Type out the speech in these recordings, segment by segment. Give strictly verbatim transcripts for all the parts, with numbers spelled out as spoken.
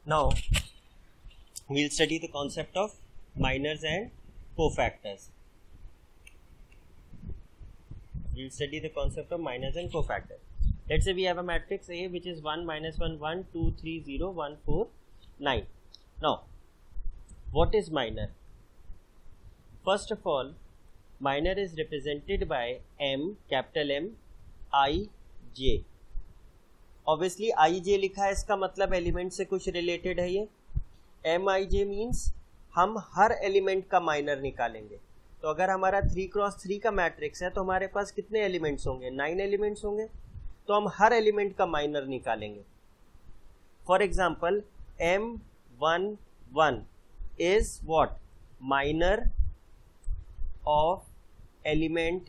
Now we'll study the concept of minors and cofactors. We'll study the concept of minors and cofactors. Let's say we have a matrix A which is one, minus one, one, two, three, zero, one, four, nine. Now, what is minor? First of all, minor is represented by M, capital M, I, J. Obviously I J लिखा है, इसका मतलब element से कुछ related है ये. M I J means हम हर एलिमेंट का माइनर निकालेंगे. तो अगर हमारा थ्री क्रॉस थ्री का मैट्रिक्स है तो हमारे पास कितने एलिमेंट्स होंगे? नाइन एलिमेंट्स होंगे. तो हम हर एलिमेंट का माइनर निकालेंगे. For example M one one is what? Minor of element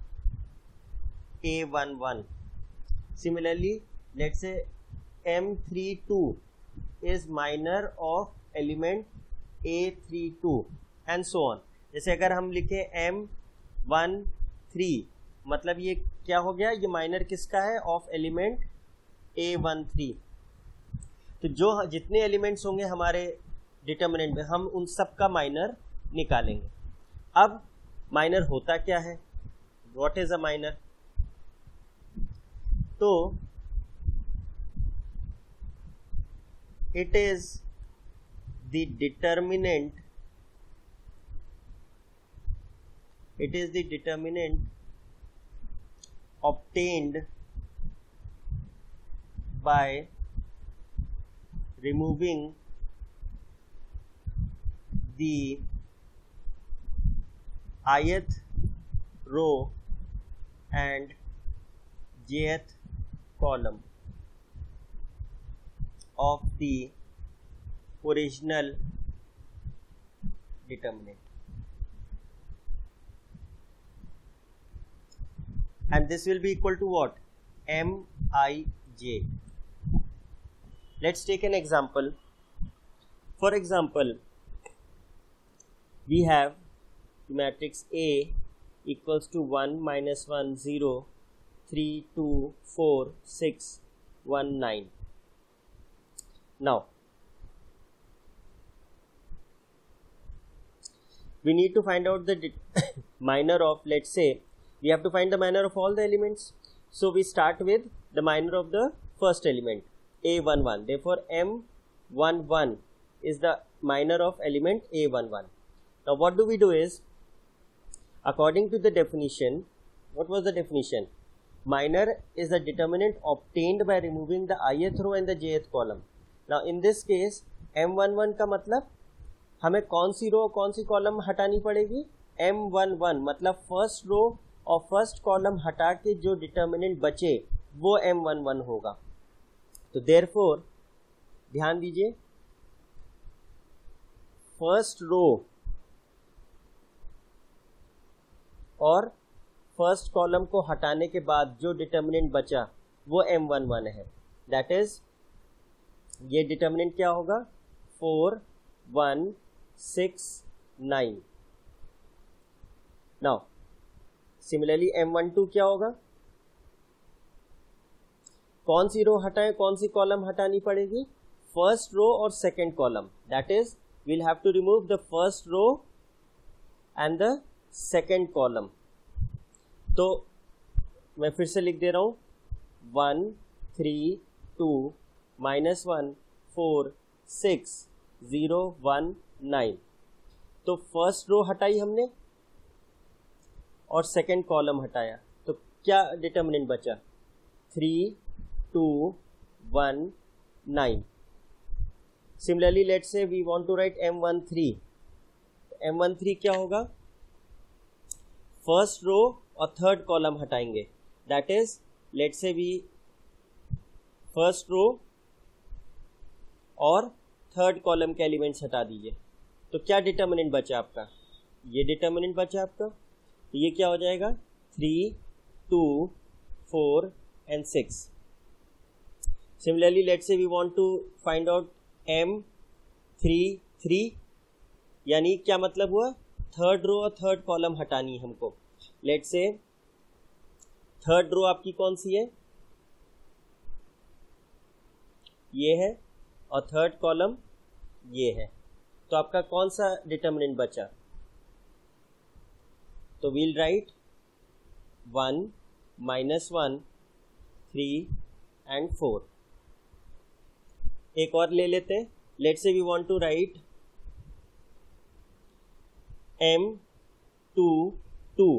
A one one. Similarly let's say M three two is minor of element A three two and so on. जैसे अगर हम लिखे M one three, मतलब ये क्या हो गया? ये माइनर किसका है? Of element A one three. तो जो जितने एलिमेंट्स होंगे हमारे डिटर्मिनेंट में, हम उन सब का माइनर निकालेंगे. अब माइनर होता क्या है? What is a minor? तो it is the determinant it is the determinant obtained by removing the ith row and jth column of the original determinant. And this will be equal to what? M I J. Let's take an example. For example, we have matrix A equals to one, minus one, zero, three, two, four, six, one, nine. Now, we need to find out the minor of, let's say, we have to find the minor of all the elements. So we start with the minor of the first element, A one one. Therefore, M one one is the minor of element A one one. Now what do we do is, according to the definition, what was the definition? Minor is the determinant obtained by removing the ith row and the jth column. Now in this case, M one one का मतलब हमें कौन सी रो कौन सी column हटानी पड़ेगी? M one one मतलब first row और first column हटा के जो डिटर्मिनेंट बचे वो एम वन वन होगा. तो देयरफॉर ध्यान दीजिए, फर्स्ट रो और फर्स्ट कॉलम को हटाने के बाद जो डिटर्मिनेंट बचा वो एम वन वन है. दैट इज, ये डिटर्मिनेंट क्या होगा? Four one six nine. Now similarly M one two क्या होगा? कौन सी रो हटाएं, कौन सी कॉलम हटानी पड़ेगी? फर्स्ट रो और second column. That is, we'll have to remove the first row and the second column. तो मैं फिर से लिख दे रहा हूं, one three two minus one four six zero one nine. तो फर्स्ट रो हटाई हमने और सेकेंड कॉलम हटाया, तो क्या डिटर्मिनेंट बचा? Three two one nine. Similarly let's say we want to write M one three. M one three क्या होगा? फर्स्ट रो और थर्ड कॉलम हटाएंगे. That is, let's say we first row और third column के elements हटा दीजिए. तो क्या डिटर्मिनेंट बचा आपका? ये डिटर्मिनेंट बचा आपका. तो ये क्या हो जाएगा? Three two four and six. Similarly let's say we want to find out M three three, यानी क्या मतलब हुआ? थर्ड रो और थर्ड कॉलम हटानी है हमको. लेट्स से थर्ड रो आपकी कौन सी है? ये है. और थर्ड कॉलम ये है। तो आपका कौन सा डिटर्मिनेंट बचा? तो we'll write one minus one three and four. एक और ले लेते हैं। Let's say we want to write M two two.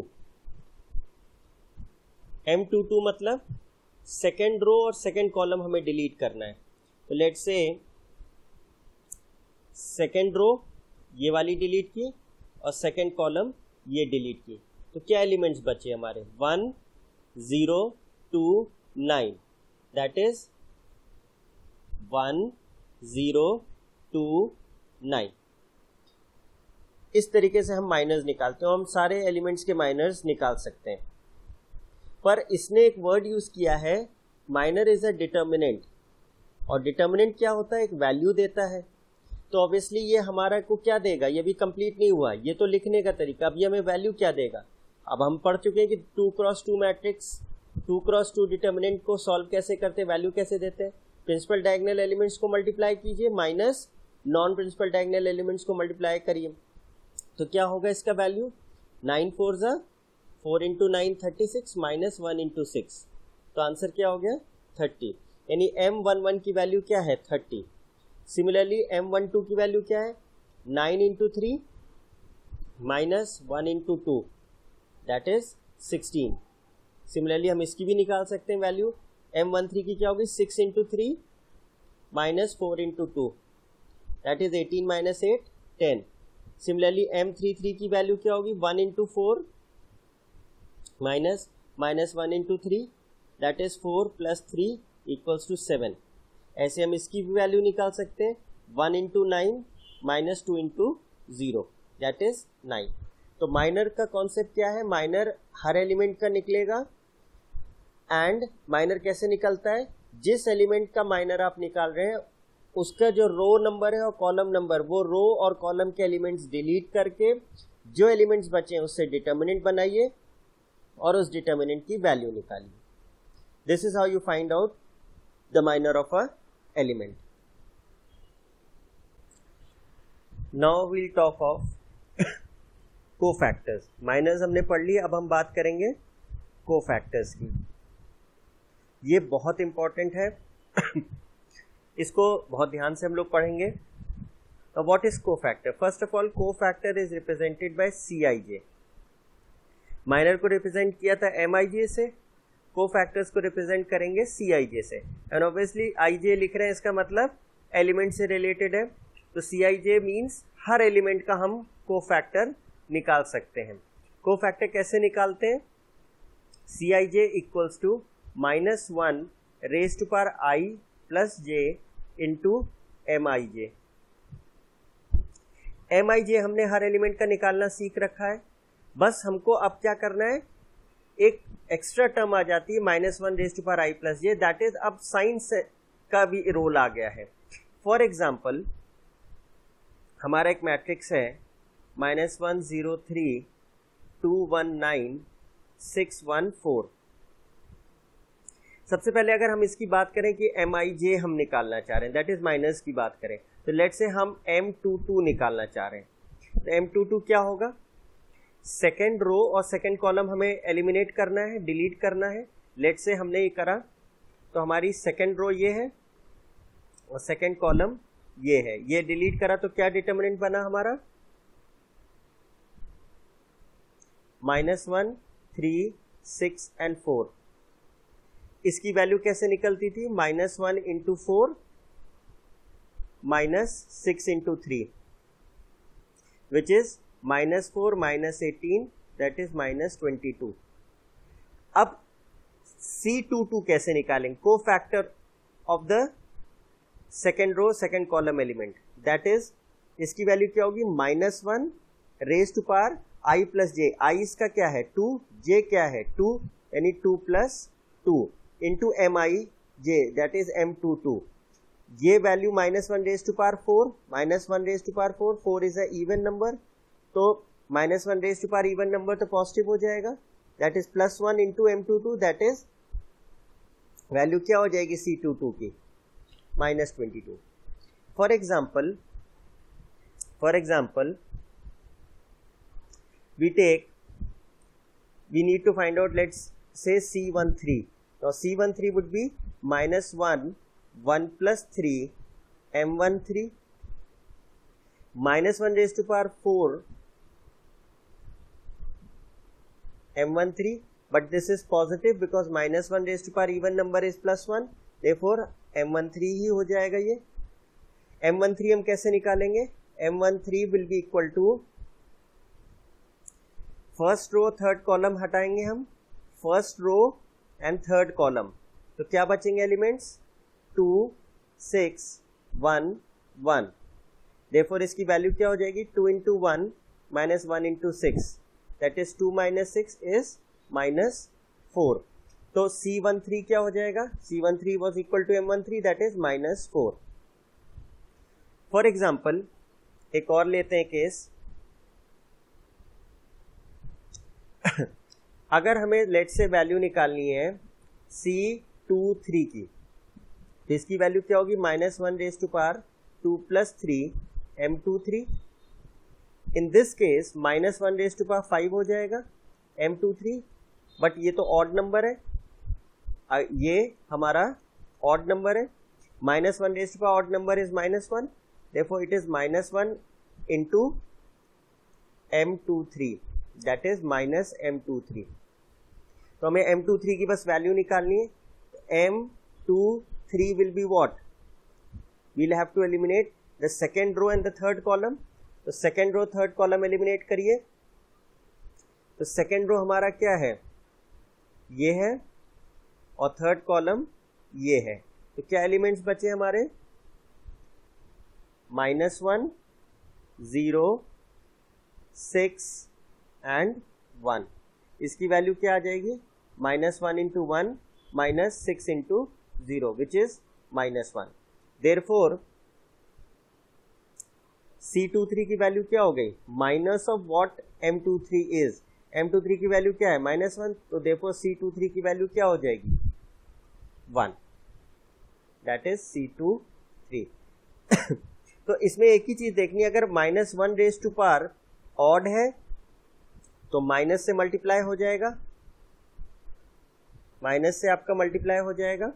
M two two मतलब सेकेंड रो और सेकेंड कॉलम हमें डिलीट करना है। तो लेट्स से सेकेंड रो ये वाली डिलीट की और सेकेंड कॉलम ये डिलीट की। तो क्या एलिमेंट्स बचे हमारे? One zero two nine, that is one zero two nine. इस तरीके से हम माइनर्स निकालते हैं। हम सारे एलिमेंट्स के माइनर्स निकाल सकते हैं, पर इसने एक वर्ड यूज किया है, माइनर इज अ डिटर्मिनेंट। और डिटर्मिनेंट क्या होता है? एक वैल्यू देता है। तो ऑब्वियसली ये हमारा को क्या देगा? ये भी कंप्लीट नहीं हुआ, ये तो लिखने का तरीका। अब ये हमें वैल्यू क्या देगा? अब हम पढ़ चुके हैं कि two cross two matrix, two cross two determinant को सॉल्व कैसे करते हैं, वैल्यू कैसे देते हैं? प्रिंसिपल डायगोनल एलिमेंट्स को मल्टीप्लाई कीजिए minus non principal diagonal elements को मल्टीप्लाई करिए। तो क्या होगा इसका वैल्यू? नाइन फोर ज़ा four into nine thirty six minus one into six. तो आंसर क्या हो गया? थर्टी। यानी एम वन वन की वैल्यू क्या है? Thirty. Similarly M one to की वैल्यू क्या है? Nine into three minus one into two, that is sixteen. Similarly हम इसकी भी निकाल सकते हैं वैल्यू। एम वन थ्री की क्या होगी? Six into three minus four into two, that is eighteen minus eight, ten. Similarly M three three की वैल्यू क्या होगी? One into four minus minus one into three, that is four plus three equals to seven. ऐसे हम इसकी भी value निकाल सकते हैं। One into nine minus two into zero, that is nine. तो माइनर का कॉन्सेप्ट क्या है? माइनर हर एलिमेंट का निकलेगा। एंड माइनर कैसे निकलता है? जिस एलिमेंट का माइनर आप निकाल रहे हैं उसका जो रो नंबर है और कॉलम नंबर, वो रो और कॉलम के एलिमेंट्स डिलीट करके जो एलिमेंट्स बचे हैं उससे डिटर्मिनेंट बनाइए और उस डिटर्मिनेंट की वैल्यू निकालिए। This is how you find out the minor of a element. Now we'll talk of cofactors. Minors हमने पढ़ लिए, अब हम बात करेंगे कोफैक्टर्स की। ये बहुत इंपॉर्टेंट है इसको बहुत ध्यान से हम लोग पढ़ेंगे। तो what is cofactor? First of all, cofactor is represented by C I J. Minor को रिप्रेजेंट किया था एम आई जे से, कोफैक्टर्स को रिप्रेजेंट करेंगे सी आई जे से। एंड ऑब्वियसली आई जे लिख रहे हैं, इसका मतलब एलिमेंट से रिलेटेड है। तो सी I J means her element का हम कोफैक्टर निकाल सकते हैं। कोफैक्टर कैसे निकालते हैं? C I J equals to minus one raise to power I plus J into M I J. M I J हमने हर एलिमेंट का निकालना सीख रखा है। बस हमको अब क्या करना है, एक एक्स्ट्रा टर्म आ जाती है minus one raise to power I plus J, that is अब साइन का भी रोल आ गया है। फॉर एग्जाम्पल, हमारा एक मैट्रिक्स है minus one zero three two one nine six one four. सबसे पहले अगर हम इसकी बात करें कि एम आई जे हम निकालना चाह रहे हैं, दैट इज माइनस की बात करें, तो लेट से हम एम टू टू निकालना चाह रहे हैं। तो एम टू टू क्या होगा? सेकेंड रो और सेकेंड कॉलम हमें एलिमिनेट करना है, डिलीट करना है। लेट से हमने ये करा, तो हमारी सेकेंड रो ये है और सेकेंड कॉलम ये है। ये डिलीट करा तो क्या डिटर्मिनेंट बना हमारा? Minus one three six and four. इसकी वैल्यू कैसे निकलती थी? Minus one into four minus six into three, which is minus four minus eighteen, that is minus twenty two. अब सी टू टू कैसे निकालेंगे? Cofactor of the second row second column element, that is इसकी value क्या होगी? Minus one raise to power I plus J. I इसका क्या है? Two, J क्या है? टू, यानी two plus two into M I J, that is M two two. ये value minus one raise to power four, minus one raise to power four, four is a even number, तो minus one raise to power even number तो positive हो जाएगा, that is plus one into M two two, that is value क्या हो जाएगी C two two की? Minus twenty two. for example for example we take we need to find out, let's say C thirteen. Now C thirteen would be minus one, one plus three, M thirteen, minus one raised to power four, M thirteen, but this is positive because minus one raised to power even number is plus one, therefore M thirteen ही हो जाएगा ये. M thirteen हम कैसे निकालेंगे? M thirteen will be equal to, first row third column हटाएंगे हम, first row and third column, तो क्या बचेंगे elements? Two, six, one, one. Therefore इसकी वैल्यू क्या हो जाएगी? Two into one minus one into six, that is two minus six is minus four. तो C thirteen क्या हो जाएगा? C thirteen was equal to M thirteen, that is minus four. For example एक और लेते हैं केस. अगर हमें लेट से वैल्यू निकालनी है C twenty-three की, तो इसकी वैल्यू क्या होगी? Minus one raise to power two plus three M twenty-three. In this case minus one raise to power five हो जाएगा M twenty-three, बट ये तो ऑड नंबर है, ये हमारा ऑड नंबर है. Minus one raise to power odd number is minus one, therefore it is minus one into M twenty-three, that is minus M twenty-three. तो हमें M twenty-three की बस वैल्यू निकालनी है. M twenty-three will be what? We'll have to eliminate the second row and the third column. तो second row third column eliminate करिए. तो second row हमारा क्या है? ये है, और third column ये है. तो क्या एलिमेंट्स बचे हमारे? Minus one, zero, six and one. इसकी वैल्यू क्या आ जाएगी? Minus one into one minus six into zero which is minus one. Therefore C twenty-three की वैल्यू क्या हो गई? Minus of what M twenty-three is. M twenty-three की value क्या है? Minus one. तो देयरफॉर C twenty-three की वैल्यू क्या हो जाएगी? One. That is C twenty-three. तो इसमें एक ही चीज देखनी है, अगर minus one raise to power odd है तो माइनस से मल्टीप्लाई हो जाएगा, माइनस से आपका मल्टीप्लाई हो जाएगा.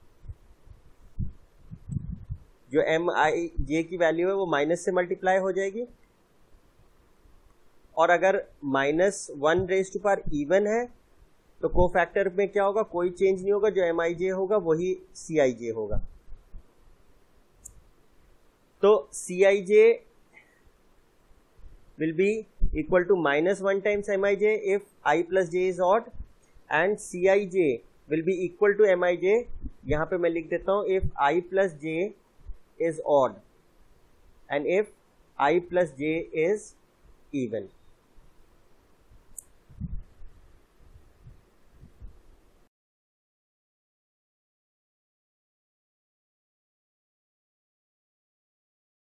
जो एम आई जे की वैल्यू है वो माइनस से मल्टीप्लाई हो जाएगी. और अगर minus one raise to power even है तो कोफैक्टर में क्या होगा? कोई चेंज नहीं होगा, जो एम आई जे होगा वही सी आई जे होगा. तो सी I J will be equal to minus one times Mij if I plus j is odd, and Cij will be equal to Mij. यहाँ पे मैं लिख देता हूँ if I plus j is odd and if I plus j is even.